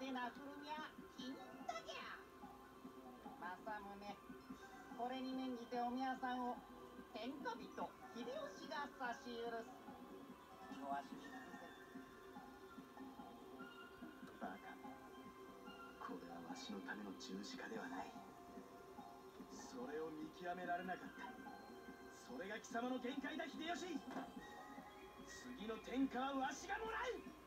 手な振るみゃ気に入ったぎゃ。政宗、これに免じてお宮さんを天下人秀吉が差し許す。ご足に尽くせ。 バカ、これはわしのための十字架ではない。それを見極められなかった。それが貴様の限界だ、秀吉。次の天下はわしがもらう。